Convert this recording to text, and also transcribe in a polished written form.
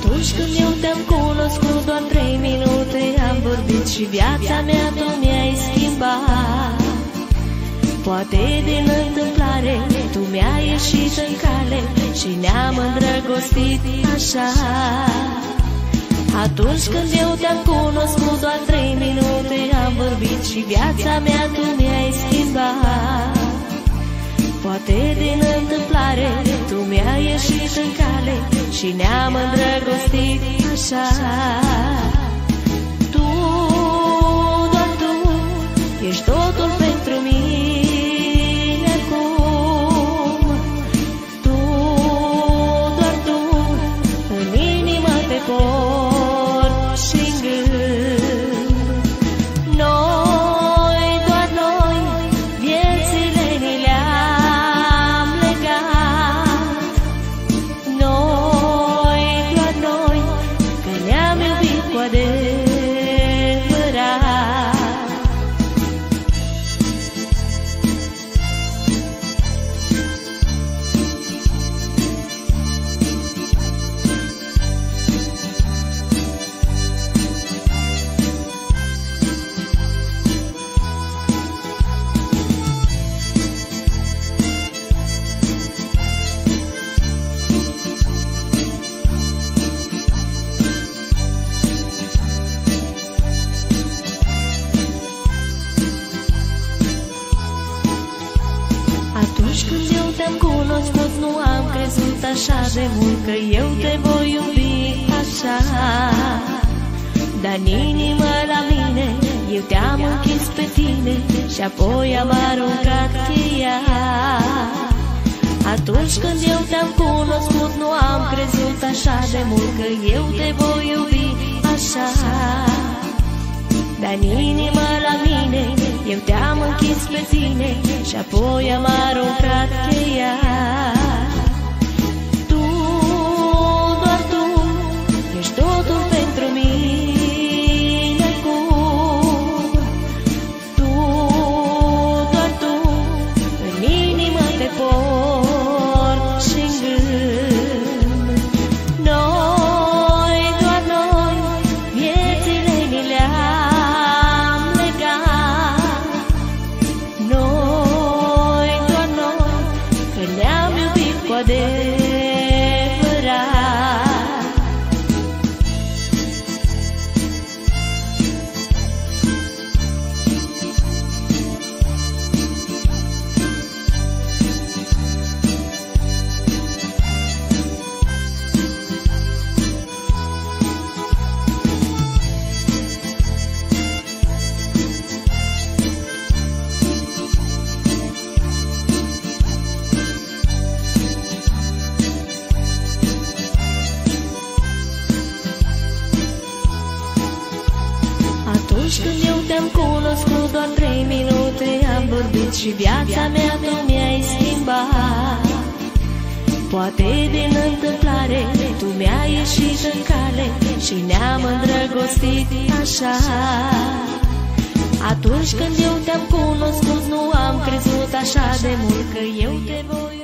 Atunci când eu te-am cunoscut, doar 3 minute am vorbit și viața mea tu mi-ai schimbat. Poate din întâmplare tu mi-ai ieșit în cale și ne-am îndrăgostit așa. Atunci când eu te-am cunoscut, doar 3 minute am vorbit și viața mea tu mi-ai schimbat. Poate din întâmplare tu mi-ai ieșit în cale și ne-am îndrăgostit așa. Tu, doar tu, ești totul pentru mine acum. Tu, doar tu, în inimă te port și-n gând. Noi, doar noi, viețile ni le-am legat. Noi, doar noi, că ne-am iubit cu adevărat. Atunci când eu te-am cunoscut, nu am crezut așa de mult că eu te voi iubi așa. Dar în inimă la mine eu te-am închis pe tine și apoi am aruncat cheia. Atunci când eu te-am cunoscut, nu am crezut așa de mult că eu te voi iubi așa. Dar în inimă la mine eu te-am închis pe tine și apoi am aruncat cheia. Tu, doar tu, ești totul pentru mine acum. Tu, doar tu, în inimă te port și-n gând. Noi, doar noi, viețile ni le-am legat. Noi, doar noi, că ne-am iubit cu adevărat. Atunci când eu te-am cunoscut, doar 3 minute am vorbit și viața mea tu mi-ai schimbat. Poate din întâmplare tu mi-ai ieșit în cale și ne-am îndrăgostit așa. Atunci când eu te-am cunoscut, nu am crezut așa de mult că eu te voi